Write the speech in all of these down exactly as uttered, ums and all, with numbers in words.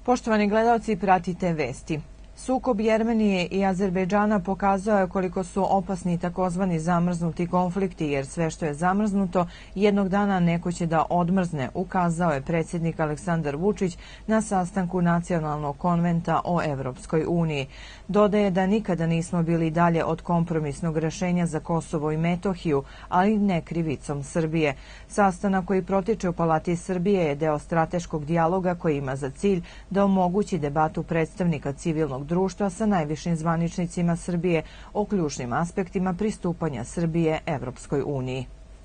Poštovani gledalci, pratite vesti. Sukob Jermenije i Azerbejdžana pokazao je koliko su opasni takozvani zamrznuti konflikti, jer sve što je zamrznuto jednog dana neko će da odmrzne, ukazao je predsjednik Aleksandar Vučić na sastanku Nacionalnog konventa o Evropskoj uniji. Dodaje da nikada nismo bili dalje od kompromisnog rešenja za Kosovo i Metohiju, ali ne krivicom Srbije. Sastanak koji protiče u Palati Srbije je deo strateškog dijaloga koji ima za cilj da omogući debatu predstavnika civilnog društva sa najvišim zvaničnicima Srbije o ključnim aspektima pristupanja Srbije Evropskoj uniji.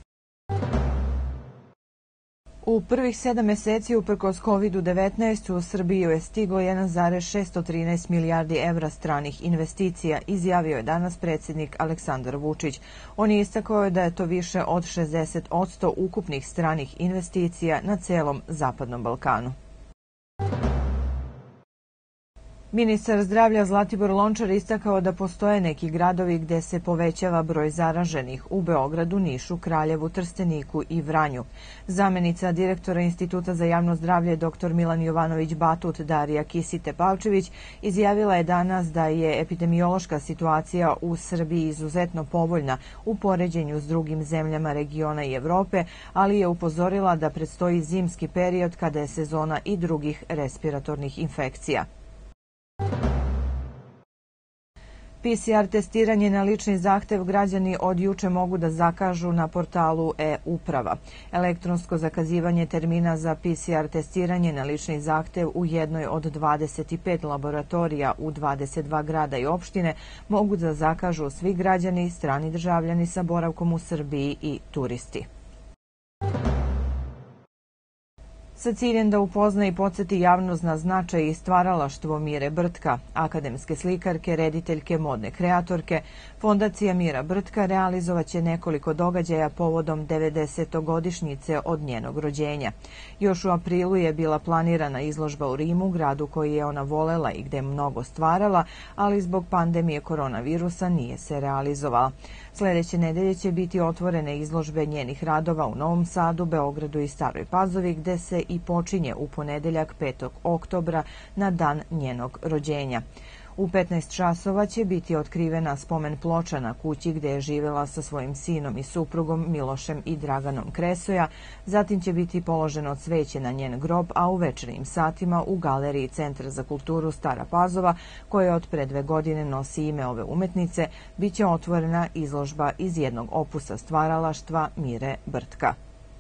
U prvih sedam meseci uprkos kovid devetnaest u Srbiju je stiglo jedan zarez šesto trinaest milijardi evra stranih investicija, izjavio je danas predsjednik Aleksandar Vučić. On je istakao da je to više od šezdeset posto ukupnih stranih investicija na celom Zapadnom Balkanu. Ministar zdravlja Zlatibor Lončar istakao da postoje neki gradovi gde se povećava broj zaraženih u Beogradu, Nišu, Kraljevu, Trsteniku i Vranju. Zamenica direktora Instituta za javno zdravlje dr Milan Jovanović Batut Darija Kisi-Tepavčević izjavila je danas da je epidemiološka situacija u Srbiji izuzetno povoljna u poređenju s drugim zemljama regiona i Evrope, ali je upozorila da predstoji zimski period kada je sezona i drugih respiratornih infekcija. P C R testiranje na lični zahtev građani od juče mogu da zakažu na portalu e-uprava. Elektronsko zakazivanje termina za P C R testiranje na lični zahtev u jednoj od dvadeset pet laboratorija u dvadeset dva grada i opštine mogu da zakažu svi građani, strani državljani sa boravkom u Srbiji i turisti. Sa ciljem da upozna i podsjeti javnost na značaj i stvaralaštvo Mire Brtka, akademske slikarke, rediteljke, modne kreatorke, Fondacija Mira Brtka realizovaće nekoliko događaja povodom devedesetogodišnjice od njenog rođenja. Još u aprilu je bila planirana izložba u Rimu, gradu koji je ona volela i gde je mnogo stvarala, ali zbog pandemije koronavirusa nije se realizovala. Sledeće nedelje će biti otvorene izložbe njenih radova u Novom Sadu, Beogradu i Staroj Pazovi, gde se i počinje u ponedeljak petog oktobra na dan njenog rođenja. U petnaest časova će biti otkrivena spomen ploča na kući gde je živela sa svojim sinom i suprugom Milošem i Draganom Kresoja, zatim će biti položeno cveće na njen grob, a u večernjim satima u galeriji Centra za kulturu Stara Pazova, koja od pre dve godine nosi ime ove umetnice, biće otvorena izložba iz jednog opusa stvaralaštva Mire Brtka.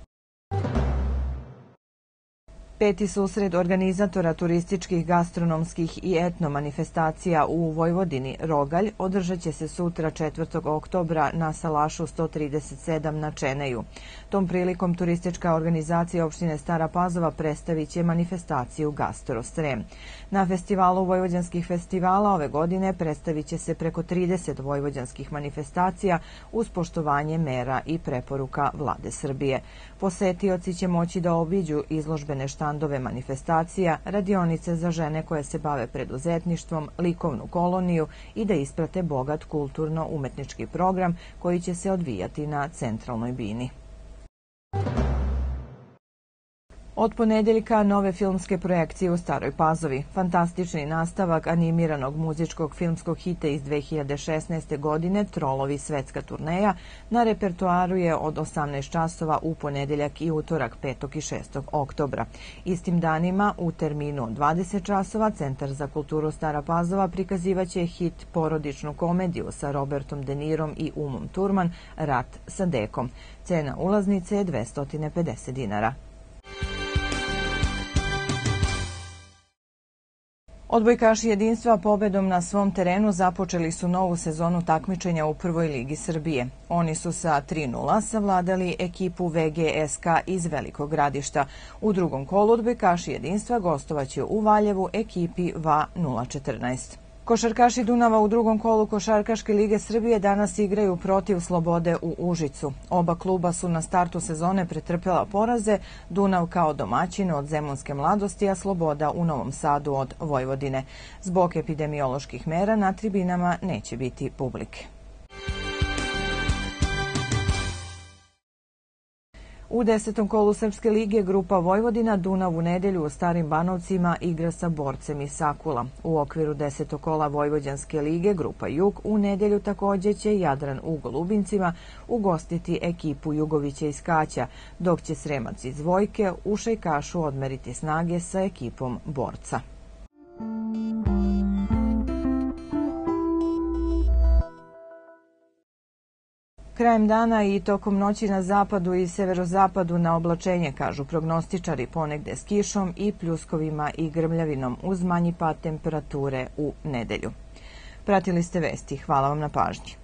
Peti susret organizatora turističkih, gastronomskih i etno manifestacija u Vojvodini, Rogalj, održat će se sutra četvrtog oktobra na Salašu sto trideset sedam na Čeneju. Tom prilikom turistička organizacija opštine Stara Pazova predstavit će manifestaciju Gastro Srem. Na festivalu vojvođanskih festivala ove godine predstavit će se preko trideset vojvođanskih manifestacija uz poštovanje mera i preporuka Vlade Srbije. Posetioci će moći da obiđu izložbene štandove manifestacija, radionice za žene koje se bave preduzetništvom, likovnu koloniju i da isprate bogat kulturno-umetnički program koji će se odvijati na Centralnoj bini. Od ponedeljka nove filmske projekcije u Staroj Pazovi. Fantastični nastavak animiranog muzičkog filmskog hita iz dve hiljade šesnaeste. godine Trolovi svetska turneja na repertoaru je od osamnaest časova u ponedeljak i utorak petog i šestog oktobra. Istim danima u terminu od dvadeset časova Centar za kulturu Stara Pazova prikazivaće hit porodičnu komediju sa Robertom De Nirom i Umom Turman Rat sa dekom. Cena ulaznice je dvesta pedeset dinara. Odbojkaši jedinstva pobedom na svom terenu započeli su novu sezonu takmičenja u Prvoj ligi Srbije. Oni su sa tri nula savladali ekipu V G S K iz Velikog Gradišta. U drugom kolu odbojkaši jedinstva gostovaće u Valjevu ekipi V A nula četrnaest. Košarkaši Dunava u drugom kolu Košarkaške lige Srbije danas igraju protiv Slobode u Užicu. Oba kluba su na startu sezone pretrpela poraze, Dunav kao domaćin od Zemunske Mladosti, a Sloboda u Novom Sadu od Vojvodine. Zbog epidemioloških mera na tribinama neće biti publike. U desetom kolu Srpske lige grupa Vojvodina Dunav u nedelju u Starim Banovcima igra sa Borcem iz Sakula. U okviru desetog kola Vojvođanske lige grupa Jug u nedelju takođe će Jadran u Golubincima ugostiti ekipu Jugovića iz Kaća, dok će Sremac iz Vojke u Šajkašu odmeriti snage sa ekipom Borca. Krajem dana i tokom noći na zapadu i severozapadu na oblačenje, kažu prognostičari, ponegde s kišom i pljuskovima i grmljavinom uz manji pad temperature u nedelju. Pratili ste vesti. Hvala vam na pažnji.